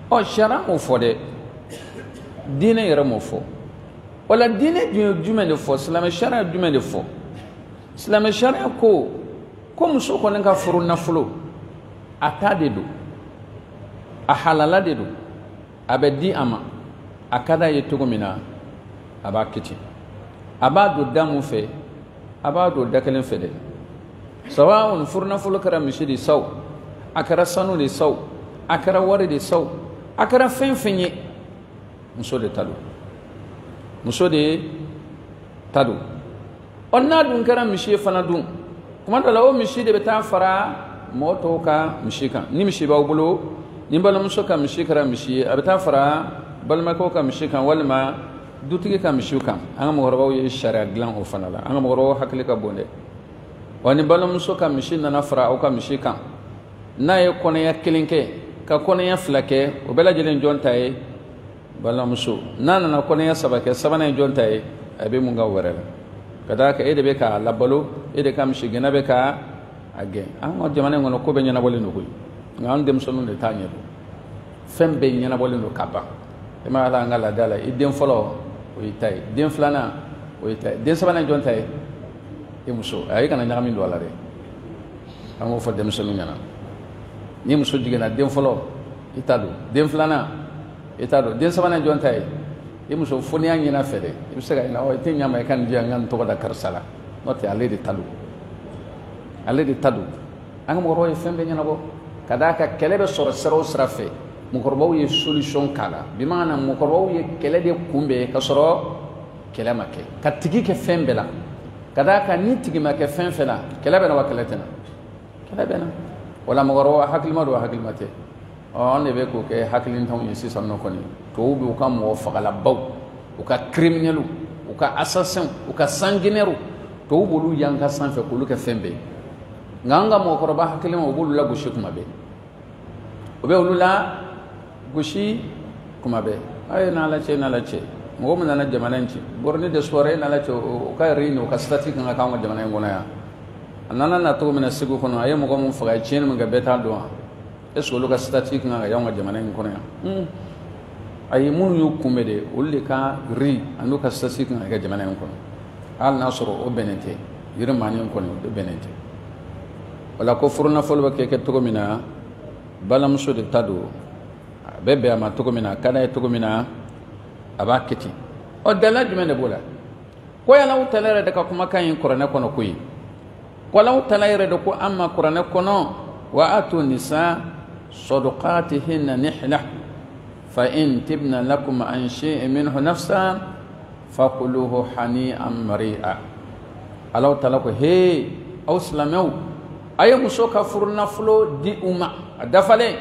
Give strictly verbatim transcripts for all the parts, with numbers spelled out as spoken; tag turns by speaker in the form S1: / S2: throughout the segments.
S1: o shara mo fo de dina yere mo fo wala dina jume de fo islam shara jume de fo islam shara ko ko muso ko nga furu naflo ata de do a halala de do abedi ama akada yetugo mina aba kiti aba do damu fe aba do dakalen fe de sawa'un furu naflo kara mishidi saw akara sanu de saw akara wari de saw akara fen fenye muso de tadu muso de tadu onna dun kara mishi fana dun kuma da lawo mishi de beta fara moto ka mishi kan ni mishi ba bulo ni bala muso ka mishi kara mishi abeta fara balma ko ka mishi kan walma dutigi ka mishi kan an mo horbaw ye sharia glan o fana la an mo horo hakli ka bonde wani bala muso ka mishi na fara o ka mishi kan na ye kono ya kilinke ka kono ya flake o bela jelen jontaye bala muso nana na kono ya sabake sabana jontaye abe mun ga warala kadaka ede be ka labalo ede kam shigena be ka age an o jamane ngono ko be nyana bolé no koy ngam dem sonu de tanye do fem be nyana bolé no kaba e ma ala ngala dala idem folo o itay dem flana o itay dem sabana jontaye e muso ay kana nyami do ala re an o fo dem sonu nyana ni muso jigena dem folo itado dem flana itado dem sabana jontaye e muso foni an nyina fede e sega ina o te nyama e kan dia ngan to da karsala noti ale de talu ale de tadu an mo roye fembe nyana bo kadaka kelebe soro sero srafe mo korbaw ye solution kala bi maana mo korbaw ye kele de kumbe ka soro kele make ka tigi ke fembe la kadaka ni tigi make fembe la kelebe na wakeletena kelebe na wala mo ro hakil ma do hakil mate on ne be ko ke hakilin taw yesi sanno koni to ubi ka mo fagala baw o ka criminel o ka assassin o ka sanguinaire to ubulu yanka sanfe ko lu ke fembe nganga mo ko ba hakilin o bulu la gushi kuma be o be ulula gushi kuma be ay na la ce na la ce mo mo na jamananci borni de sore na la ce o ka rino ka static nga ka mo jamanan gona ya anana na to mina sigu kono ay mo ko mo faga cien mo ga beta do est-ce que ka static nga ya mo jamanan kono ya hmm ay mun yu kumede ulle ka ri anu ka static nga ga jamanan kono al nasro o benete yirmani kono o benete wala ko furna folba ke ke to mina balam so de tado bebe ama to mina kana to mina abaketi o dala jumene bola ko ya law talere de ka kuma kan qur'ana kono kuyi ko law talere de ko amma qur'ana kono wa atu nisa sadaqatihinna nihla fa in tibna lakum an shay'in minhu nafsan faquluhu hani'an mari'a alaw talako he aw islamu aye muso ka furna flo di umma adafale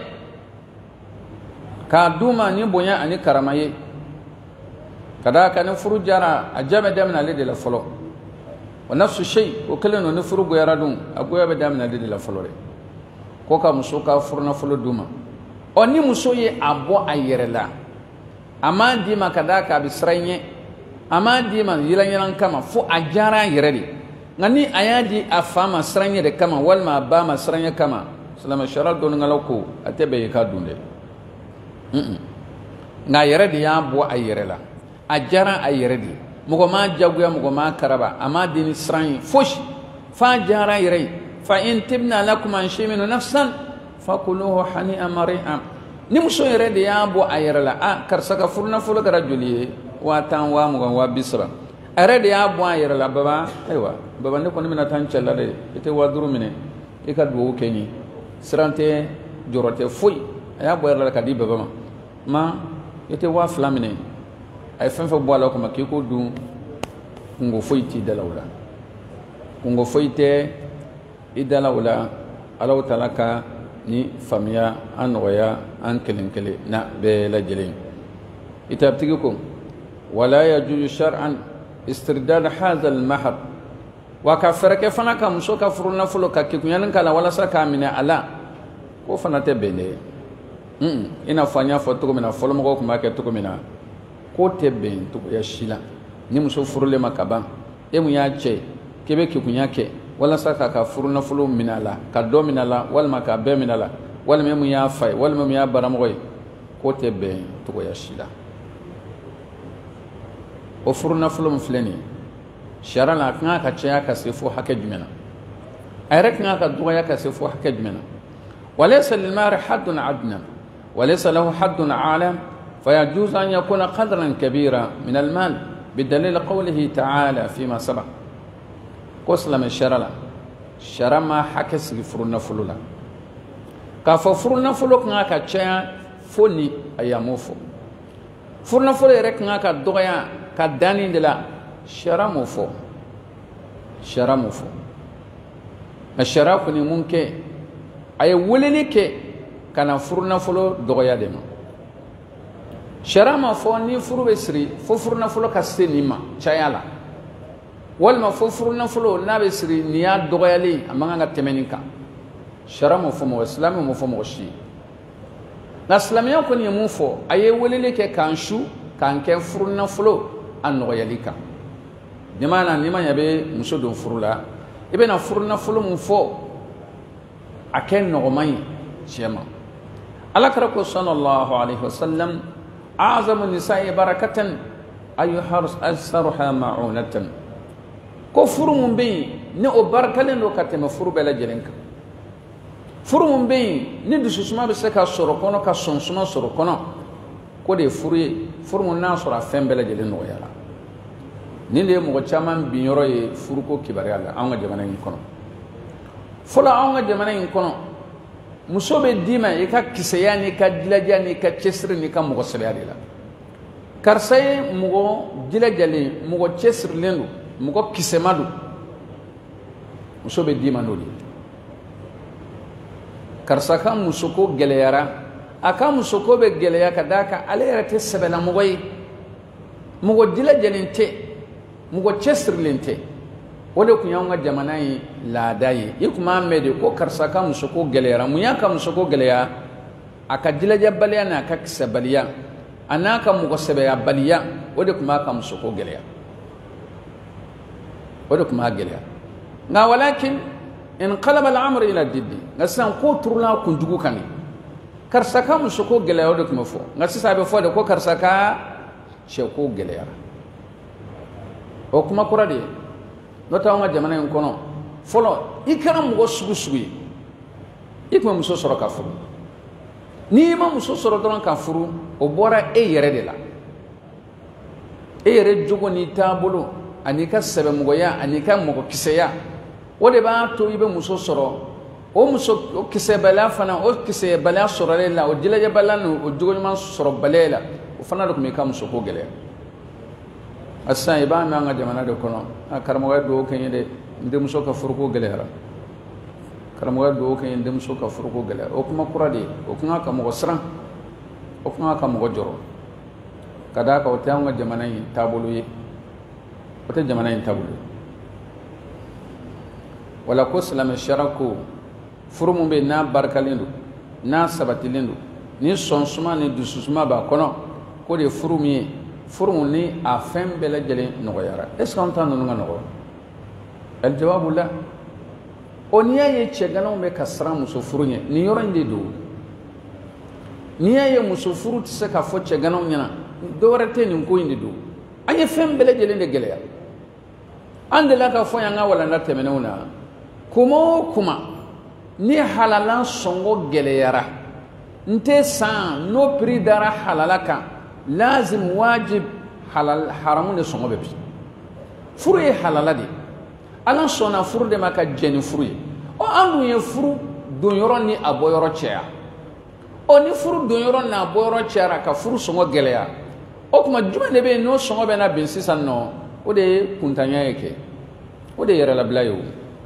S1: ka duma ni bonya ani karamaye kada ka ni furu jara ajame damna le de la folo wa nafsu shay o keleno ni furu go yaradun agoya be damna le de la folo re ko ka muso ka furna flo duma oni muso ye abo ayerela ama di makada ka bisranye ama di man yilanyalan kama fu ajara yeredi ngani ayadi afama sranye de kama walma bama sranye kama salama sharal don ngaloko atebe ka dunde mm nga yeredi ya bo ayerela ajara ayeredi mugo ma jaguya mugo ma karaba ama dini sranye fosh fa jara yere fa in tibna lakum an shay'in nafsan fakuluhu hani'an mari'a ni muso yeredi ya bo ayerela a karsaka furna fulo kara juliye wa tan wa mugo wa bisra arede ya bo ayerela baba aywa baba ne ko ni mina tan challa de ite waduru mine e ka do kenyi srante jorote foi ya bo ayerela ka di baba ma ma ite wa flamine ay fen fa boala ko makki ko du ngo foyti dalawla ngo foyte idalawla alaw talaka ni famia anwaya an kelen kele na be la jelin itabtigi ko wala yajuzu shar'an istirdad hadha al-mahar wa kafaraka fana kam so ka furuna fulo ka kikunyana kala wala saka mina ala ko fana te bene mm ina fanya foto ko mina folo mo ko ma ke to ko mina ko te ben to ya shila ni muso furule makaba e mu ya che kebe kikunya ke wala saka ka furuna fulo mina la ka do mina la wal maka be mina la wal me mu ya fay wal me mu ya baram goy ko tɛ bɛn togoya si la. O furu nafolo min filɛ nin ye sariya la a kan ka caya ka se fo hakɛ jumɛn na a yɛrɛ kan ka dɔgɔya ka se fo hakɛ jumɛn na وليس للمال حد عدنا وليس له حد عالم فيجوز أن يكون قدرا كبيرا من المال بدليل قوله تعالى فيما سبق قسلم الشرع الشرع ما حكس فرنا فلولا كاف فرنا فلوك ناكا تشيا فوني أياموفو فرنا فلو يرك ناكا دوغيا كداني دلا الشرع موفو الشرع موفو الشرع كني ممكن ay weleli ke kana furu nafolo dɔgɔya de ma sariya ma fɔ ni furu bɛ siri fo furu nafolo ka se nin ma caya la walima fo furu nafolo n'a bɛ siri nin y'a dɔgɔyalen a man kan ka tɛmɛ nin kan sariya ma fɔ mɔgɔ silamɛ ma fɔ mɔgɔ si nka silamɛya kɔni ye mun fɔ a ye weleli kɛ k'an su k'an kɛ furu nafolo a nɔgɔyali kan jama na n'i ma ɲɛ bɛ muso don furu la i bɛna furu nafolo mun fɔ a kɛ nɔgɔman ye cɛ ma alakira ko sallallahu alaihi wasallam azamu nisa'i barakatan ayyuharsaruha ma'unatan ko furu mun bɛ yen ni o barakalen don ka tɛmɛ furu bɛɛ lajɛlen kan furu mun bɛ yen ni dususuma bɛ se ka sɔrɔ kɔnɔ ka sɔnsuma sɔrɔ kɔnɔ ko de ye furu ye furu mun n'a sɔrɔ a fɛn bɛɛ lajɛlen nɔgɔyara nin de ye mɔgɔ caman bin yɔrɔ ye furuko kibaruya la an ka jamana in kɔnɔ fɔlɔ anw ka jamana in kɔnɔ muso bɛ d'i ma i ka kisɛya n'i ka jilaja n'i ka cɛsiri n'i ka mɔgɔsɛbɛya de la karisa ye mɔgɔ jilajalen mɔgɔ cɛsirilen don mɔgɔ kisɛma don muso bɛ d'i ma n'o de ye karisa ka musoko gɛlɛyara a ka musoko bɛ gɛlɛya ka d'a kan ale yɛrɛ tɛ sɛbɛlamɔgɔ ye mɔgɔ jilajalen tɛ mɔgɔ cɛsirilen tɛ o de kun y'anw ka jamana in laada ye i kun b'a mɛn de ko karisa ka musoko gɛlɛyara mun y'a ka musoko gɛlɛya a ka jilajabaliya n'a ka kisɛbaliya a n'a ka mɔgɔsɛbɛyabaliya o de kun b'a ka musoko gɛlɛya o de kun b'a gɛlɛya nka walakin inqalaba al-amru ila diddi nka sisan ko turula kunjugu kan karisa ka musoko gɛlɛya o de kun bɛ fɔ nka sisan a bɛ fɔ de ko karisa ka cɛko gɛlɛyara o kuma kura de ye n'o tɛ anw ka jamana in kɔnɔ fɔlɔ i kɛra mɔgɔ sugu sugu ye i tun bɛ muso sɔrɔ ka furu n'i ma muso sɔrɔ dɔrɔn ka furu o bɔra e yɛrɛ de la e yɛrɛ jogo n'i taabolo ani ka sɛbɛmɔgɔya ani ka mɔgɔkisɛya o de b'a to i bɛ muso sɔrɔ o muso o kisɛbaliya fana o kisɛbaliya sɔrɔlen la o jilajabaliya ni o jogo ɲuman sɔrɔbaliya la o fana de tun bɛ i ka musoko gɛlɛya asan i b'a mɛn an ka jamana de kɔnɔ a karamɔgɔya dugawu kɛ n ye dɛ n denmuso ka furuko gɛlɛyara karamɔgɔya dugawu kɛ n ye n denmuso ka furuko gɛlɛyara o kuma kura de ye o kun ka mɔgɔ siran o kun ka mɔgɔ jɔrɔ ka d'a kan o tɛ an ka jamana in taabolo ye o tɛ jamana in taabolo ye wala ko silamɛ sariya ko furu min bɛ yen n'a barikalen don n'a sabatilen don ni sɔnsuma ni dususuma b'a kɔnɔ k'o de ye furu min ye furu ni a fɛn bɛɛ lajɛlen nɔgɔyara est ce que an ta ninnu ka nɔgɔ alijawabu la o n'i y'a ye cɛganaw bɛ ka siran muso furu ɲɛ nin yɔrɔ in de don n'i y'a ye muso furu tɛ se ka fɔ cɛganaw ɲɛna dɔwɛrɛ tɛ nin ko in de don an ye fɛn bɛɛ lajɛlen de gɛlɛya an delila ka fɔ y'an ka walanda tɛmɛnenw na kuma o kuma ni halala sɔngɔ gɛlɛyara n tɛ san n'o prix dara halala kan lazim wajib halal haramu de sɔngɔ bɛ bi furu ye halala de ala sɔnna furu de ma ka jɛ ni furu ye ɔ an dun ye furu donyɔrɔ ni a bɔyɔrɔ cɛya ɔ ni furu donyɔrɔ n'a bɔyɔrɔ cɛyara ka furu sɔngɔ gɛlɛya o tuma jumɛn de bɛ yen n'o sɔngɔ bɛ na bin sisan nɔ o de ye kuntanya ye kɛ o de ye yɛrɛlabila ye o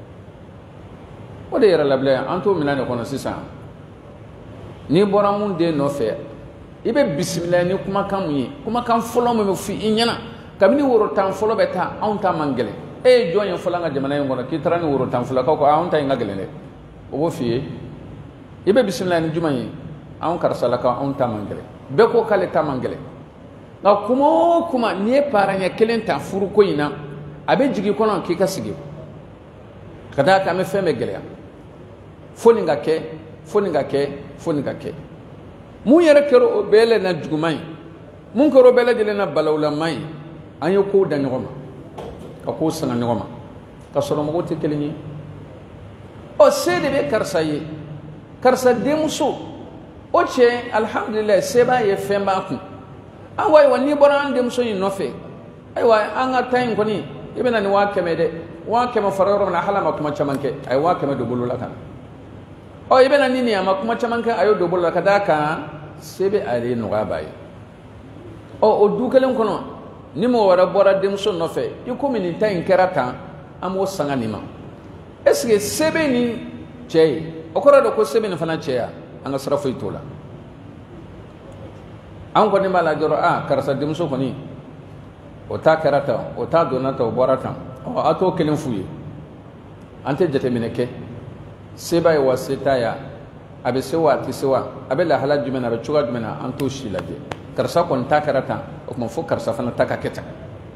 S1: o de ye yɛrɛlabila ye an t'o minɛn de kɔnɔ sisan n'i bɔra mun den nɔfɛ i bɛ bisimila ni kumakan mun ye kumakan fɔlɔ min bɛ fɔ i ɲɛna kabini woro tan fɔlɔ bɛ taa anw ta man gɛlɛn e ye jɔn ye fɔlɔ an ka jamana in kɔnɔ k'i taara ni woro tan fɔlɔ k'aw ko anw ta in ka gɛlɛn dɛ o b'o f'i ye i bɛ bisimila ni jumɛn ye anw karisalakaw anw ta man gɛlɛn bɛɛ ko k'ale ta man gɛlɛn nka kuma o kuma n'i ye paaranya kelen ta furuko in na a bɛ jigin kɔnɔ k'i ka sigi ka d'a kan an bɛ fɛn bɛɛ gɛlɛya fo nin ka kɛ fo nin ka kɛ fo nin ka kɛ mun yɛrɛ kɛra o bɛɛ na juguman ye mun kɛra o bɛɛ lajɛlen na balawulaman ye an ye kow da ɲɔgɔn ma ka kow sanga ɲɔgɔn ma ka sɔrɔ mɔgɔw tɛ kelen ye ɔ se de bɛ karisa ye karisa denmuso o cɛ alhamdulilayi se b'a ye fɛn b'a kun awa ayiwa n'i bɔra an denmuso in nɔfɛ ayiwa an ka taa in kɔni i bɛ na ni waa kɛmɛ dɛ waa kɛmɛ fara yɔrɔ min na hali a ma kuma caman kɛ a ye waa kɛmɛ don bolo la ka na ɔ i bɛ na ni nin a ma kuma caman kɛ a y'o don bolo la ka d'a kan se bɛ ale nɔgɔya b'a ye ɔ o du kelen kɔnɔ ni mɔgɔ wɛrɛ bɔra denmuso nɔfɛ i komi nin ta in kɛra tan an b'o sanga nin ma est ce que se bɛ nin cɛ ye o kɔrɔ de ko se bɛ nin fana cɛ ya an ka sira foyi t'o la an kɔni b'a la dɔrɔn a karisa denmuso kɔni o ta kɛra tan o ta donna tan o bɔra tan ɔ a t'o kelen f'u ye an tɛ jateminɛ kɛ se b'a ye wa se t'a ya a bɛ se wa a tɛ se wa a bɛ lahala jumɛn na a bɛ cogoya jumɛn na an t'o si lajɛ karisa kɔni ta kɛra tan o tuma fo karisa fana ta ka kɛ tan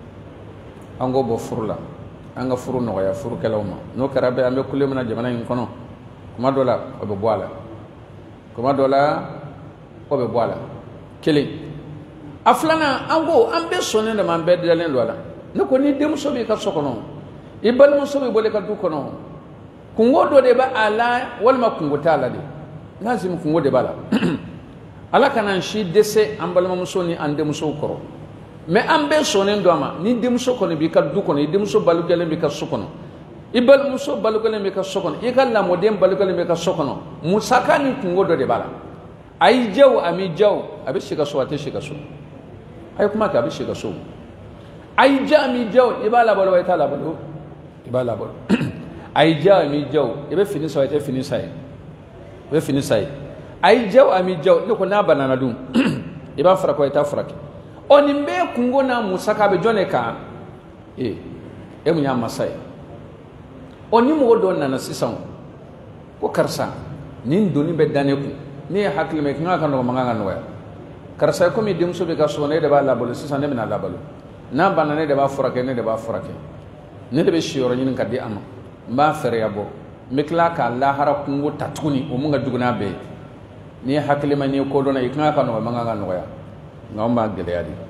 S1: an k'o bɔ furu la an ka furu nɔgɔya furukɛlaw ma n'o kɛra bɛ an bɛ kule min na jamana in kɔnɔ kuma dɔ la o bɛ bɔ a la kuma dɔ la o bɛ bɔ a la kelen a filanan an ko an bɛɛ sɔnnen de ma an bɛɛ dalen don a la ne ko ni denmuso b'i ka so kɔnɔ i balimamuso b'i bolo i ka du kɔnɔ kungo dɔ de b'a a la walima kungo t'a la de lazim kungo de b'a la ala kana an si dɛsɛ an balimamuso ni an denmusow kɔrɔ mais an bɛɛ sɔnnen don a ma ni denmuso kɔni b'i ka du kɔnɔ i denmuso balogɛlen b'i ka so kɔnɔ i balimamuso balogɛlen b'i ka so kɔnɔ i ka lamɔden balogɛlen b'i ka so kɔnɔ musaka ni kungo dɔ de b'a la a y'i diya o a m'i diya o a bɛ si ka so a tɛ si ka so a ye kuma kɛ a bɛ si ka so a y'i diya a m'i diya o i b'a labalo wa i t'a labalo i b'a labalo a y'i diya o a m'i diya o i bɛ fini san o i tɛ fini san ye i bɛ fini san ye a y'i diya o a m'i diya o ne ko n'a banana dun i b'a furakɛ o i t'a furakɛ ɔ nin bɛɛ kungo n'a musaka bɛ jɔn de kan ee e mun y'a masa ye ɔ ni mɔgɔ dɔw nana sisan ko karisa nin doni bɛ da ne kun ne ye hakili mɛ kan ka nɔgɔ man kan ka nɔgɔya karisa komi denmuso bɛ ka so ne de b'a labalo sisan ne bɛna labalo n'a banna ne de b'a furakɛ ne de b'a furakɛ ne de bɛ si yɔrɔ ɲini ka di a ma n b'a fɛɛrɛya bɔ n bɛ tila k'a lahara kungo ta tuguni o mun ka jugu n'a bɛɛ ye n'i ye hakili ma n'i ye kodɔnna i kan ka nɔgɔ man kan ka nɔgɔya nka an b'a gɛlɛya de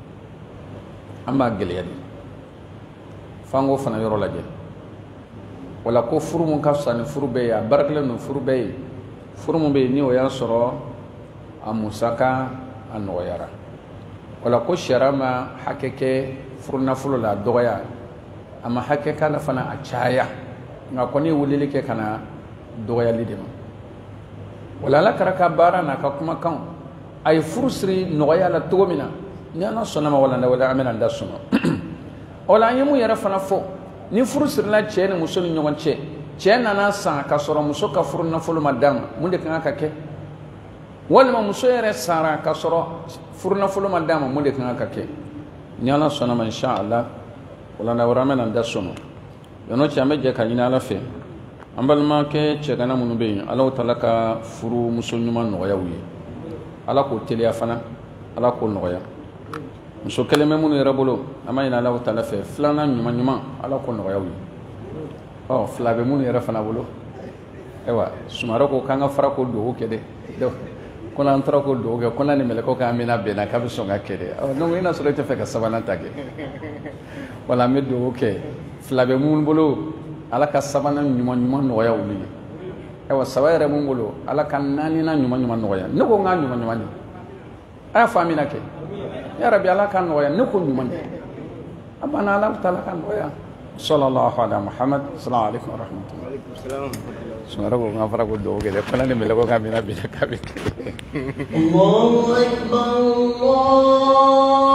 S1: an b'a gɛlɛya de f'an k'o fana yɔrɔ lajɛ wala ko furu mun ka fisa ni furu bɛɛ ye a barakɛlen don furu bɛɛ ye furu mun bɛ yen ni o y'a sɔrɔ a musaka a nɔgɔyara wala ko sariya ma hakɛ kɛ furu nafolo la a dɔgɔya a ma hakɛ k'a la fana a caya nka kɔni ye weleli kɛ ka na dɔgɔyali de ma wala ala kɛra ka baara n'a ka kumakan a ye furu siri nɔgɔya la cogo min na ni ala sɔnna ma wala wala an bɛna an da sɔnna wala an ye mun yɛrɛ fana fɔ ni furu sirila cɛ ni muso ni ɲɔgɔn cɛ cɛ nana san ka sɔrɔ muso ka furu nafolo ma d'a ma mun de kan ka kɛ walima muso yɛrɛ sara ka sɔrɔ furu nafolo ma d'a ma mun de kan ka kɛ ni ala sɔnna ma insha Allah wala na wala an bɛna an da sɔnna yan'o cɛ an bɛ jɛ ka ɲini ala fɛ an balimakɛ cɛgana minnu bɛ yen ala ta'ala ka furu muso ɲuman nɔgɔya u ye ala k'o teliya fana ala k'o nɔgɔya muso kelen bɛ minnu yɛrɛ bolo an b'a ɲini ala ta'ala fɛ filanan ɲuman ɲuman ala k'o nɔgɔya u ye ɔ fila bɛ minnu yɛrɛ fana bolo ayiwa sumaworo ko k'an ka fara k'o dugawu kɛ dɛ ko n'an taara k'o dugawu kɛ ko n'a ni mɛlɛkɛw k'an bɛna bɛnna k'a bɛ sɔn ka kɛ dɛ ɔ donc i n'a sɔrɔ i tɛ fɛ ka sabanan ta kɛ wala an bɛ dugawu kɛ fila bɛ minnu bolo ala ka sabanan ɲuman ɲuman nɔgɔya olu ye ayiwa saba yɛrɛ mun bolo ala ka naaninan ɲuman ɲuman nɔgɔya ne ko n k'a ɲuman ɲuman de a y'a faamina kɛ ya rabi ala ka nɔgɔya ne ko ɲuman de a banna ala ta'ala ka nɔgɔya sallallahu ala muhammad assalamu alaikum wa rahmatullah sumaworo ko n ka fara ko dugawu kɛ dɛ ko n'a ni mɛlɛkɛw k'an bɛna bɛnna k'a bɛ kɛ Allahu akbar Allah